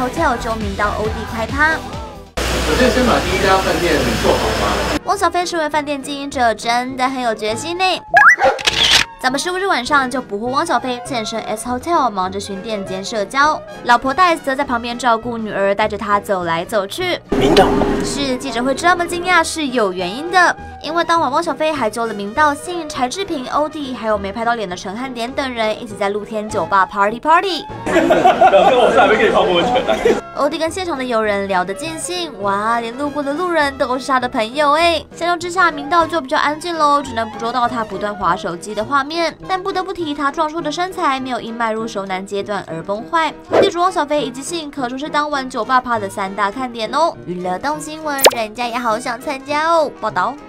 Hotel 就明道欧弟开趴。 首先先把第一家饭店做好吧。 汪小菲身为饭店经营者，真的很有决心呢。咱们15日晚上就捕获汪小菲现身 S Hotel， 忙着巡店兼社交，老婆戴则在旁边照顾女儿，带着他走来走去。 明道是记者会这么惊讶是有原因的，因为当晚汪小菲还揪了明道信、柴智屏、欧弟，还有没拍到脸的陈汉典等人一起在露天酒吧 party。 表哥，我是还没给你泡过温泉呢。 欧弟跟现场的友人聊得尽兴，哇，连路过的路人都是他的朋友哎。相较之下，明道就比较安静喽，只能捕捉到他不断滑手机的画面。但不得不提他壮硕的身材没有因迈入熟男阶段而崩坏。地主汪小菲以及信可说是当晚酒吧趴的3大看点哦。娱乐动新闻，人家也好想参加哦。报道。